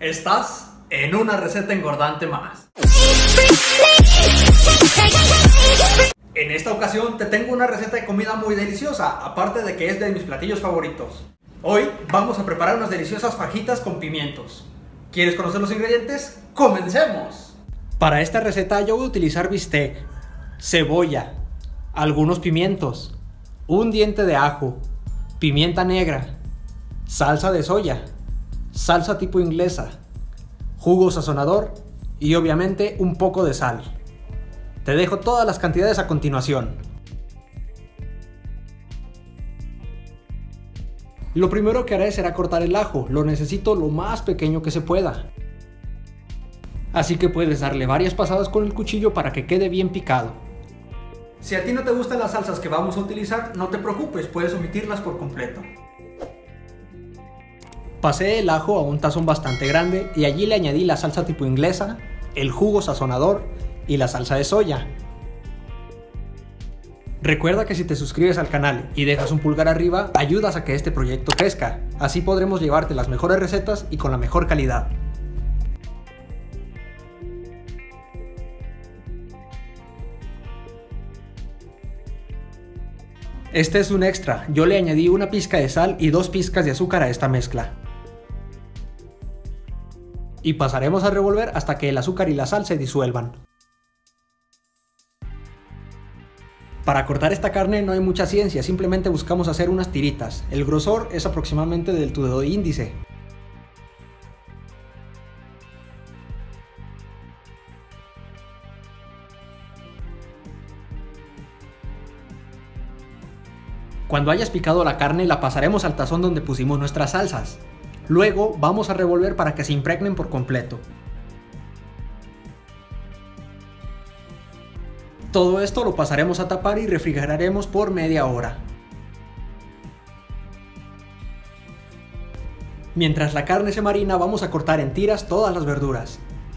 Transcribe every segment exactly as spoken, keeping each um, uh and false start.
Estás en una receta engordante más. En esta ocasión te tengo una receta de comida muy deliciosa, aparte de que es de mis platillos favoritos. Hoy vamos a preparar unas deliciosas fajitas con pimientos. ¿Quieres conocer los ingredientes? ¡Comencemos! Para esta receta yo voy a utilizar bistec, cebolla, algunos pimientos, un diente de ajo, pimienta negra, salsa de soya, salsa tipo inglesa, jugo sazonador y obviamente un poco de sal. Te dejo todas las cantidades a continuación. Lo primero que haré será cortar el ajo, lo necesito lo más pequeño que se pueda. Así que puedes darle varias pasadas con el cuchillo para que quede bien picado. Si a ti no te gustan las salsas que vamos a utilizar, no te preocupes, puedes omitirlas por completo. Pasé el ajo a un tazón bastante grande y allí le añadí la salsa tipo inglesa, el jugo sazonador y la salsa de soya. Recuerda que si te suscribes al canal y dejas un pulgar arriba, ayudas a que este proyecto crezca. Así podremos llevarte las mejores recetas y con la mejor calidad. Este es un extra, yo le añadí una pizca de sal y dos pizcas de azúcar a esta mezcla. Y pasaremos a revolver hasta que el azúcar y la sal se disuelvan. Para cortar esta carne no hay mucha ciencia, simplemente buscamos hacer unas tiritas. El grosor es aproximadamente del tu dedo índice. Cuando hayas picado la carne la pasaremos al tazón donde pusimos nuestras salsas. Luego vamos a revolver para que se impregnen por completo. Todo esto lo pasaremos a tapar y refrigeraremos por media hora. Mientras la carne se marina vamos a cortar en tiras todas las verduras.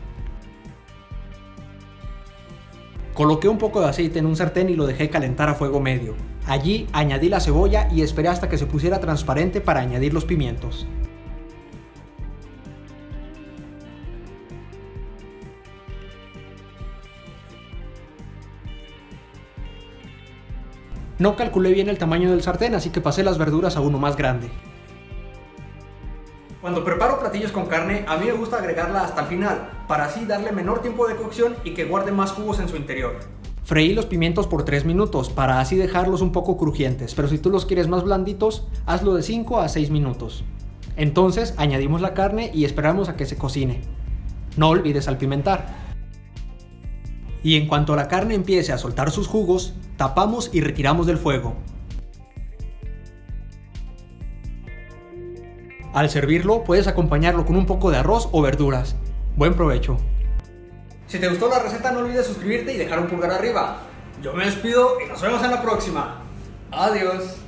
Coloqué un poco de aceite en un sartén y lo dejé calentar a fuego medio. Allí añadí la cebolla y esperé hasta que se pusiera transparente para añadir los pimientos. No calculé bien el tamaño del sartén, así que pasé las verduras a uno más grande. Cuando preparo platillos con carne, a mí me gusta agregarla hasta el final, para así darle menor tiempo de cocción y que guarde más jugos en su interior. Freí los pimientos por tres minutos, para así dejarlos un poco crujientes, pero si tú los quieres más blanditos, hazlo de cinco a seis minutos. Entonces añadimos la carne y esperamos a que se cocine. No olvides salpimentar. Y en cuanto la carne empiece a soltar sus jugos, tapamos y retiramos del fuego. Al servirlo, puedes acompañarlo con un poco de arroz o verduras. Buen provecho. Si te gustó la receta, no olvides suscribirte y dejar un pulgar arriba. Yo me despido y nos vemos en la próxima. Adiós.